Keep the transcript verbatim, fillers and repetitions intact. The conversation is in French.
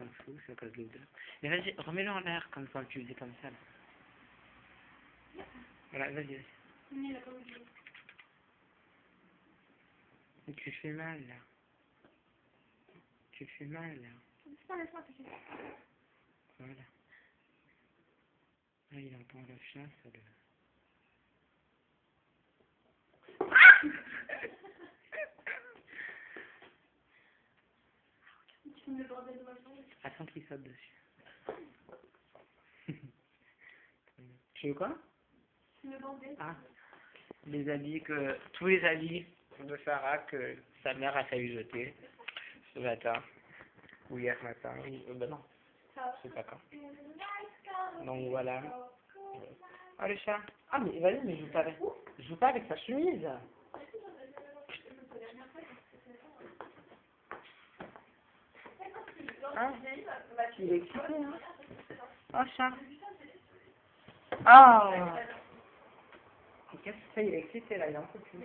s'en fout, c'est à cause de l'odeur. Mais vas-y, remets-le en l'air, comme quand tu faisais comme ça, là. Voilà, vas-y, vas-y. Mais tu fais mal, là. Tu fais mal, là. Voilà. Là, il entend le chat, ça le... Attends qu'il saute dessus. Tu veux quoi? Ah, les habits que... Tous les habits de Sarah que sa mère a failli jeter ce matin. Ou hier matin. Oui, euh, ben non. Je sais pas quand. Donc voilà. Ah le chat. Ah mais vas-y, mais joue pas avec... Joue pas avec sa chemise. Hein? Il est excité, hein? Oh chat. Ah! Qu'est-ce que c'est? Il est excité là, il en peut plus.